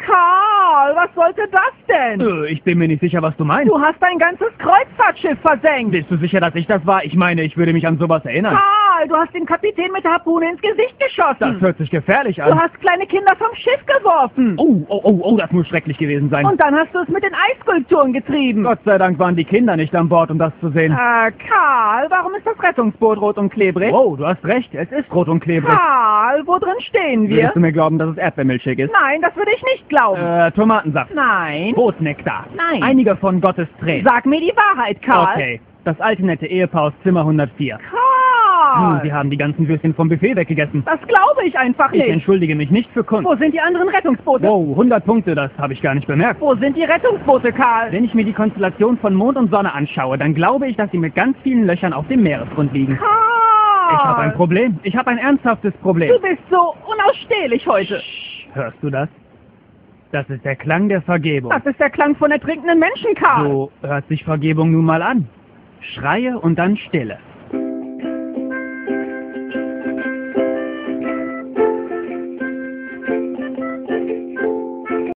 Karl, was sollte das denn? Ich bin mir nicht sicher, was du meinst. Du hast ein ganzes Kreuzfahrtschiff versenkt. Bist du sicher, dass ich das war? Ich meine, ich würde mich an sowas erinnern. Karl, du hast den Kapitän mit der Harpune ins Gesicht geschossen. Das hört sich gefährlich Du an. hast kleine Kinder vom Schiff geworfen. Oh, das muss schrecklich gewesen sein. Und dann hast du es mit den Eisskulpturen getrieben. Gott sei Dank waren die Kinder nicht an Bord, um das zu sehen. Karl, warum ist das Rettungsboot rot und klebrig? Oh, du hast recht, es ist rot und klebrig. Karl, wo drin stehen wir? Würdest du mir glauben, dass es Erdbeermilchshake ist? Nein, das würde ich nicht glauben. Tomatensaft. Nein. Brotnektar. Nein. Einige von Gottes Tränen. Sag mir die Wahrheit, Karl. Okay, das alte nette Ehepaar aus Zimmer 104. Karl! Sie haben die ganzen Würstchen vom Buffet weggegessen. Das glaube ich einfach Ich nicht. entschuldige mich nicht für Kunst. Wo sind die anderen Rettungsboote? Wow, 100 Punkte, das habe ich gar nicht bemerkt. Wo sind die Rettungsboote, Karl? Wenn ich mir die Konstellation von Mond und Sonne anschaue, dann glaube ich, dass sie mit ganz vielen Löchern auf dem Meeresgrund liegen. Karl! Ich habe ein Problem. Ich habe ein ernsthaftes Problem. Du bist so unausstehlich heute. Hörst du das? Das ist der Klang der Vergebung. Das ist der Klang von ertrinkenden Menschen, Karl. So hört sich Vergebung nun mal an. Schreie und dann Stille.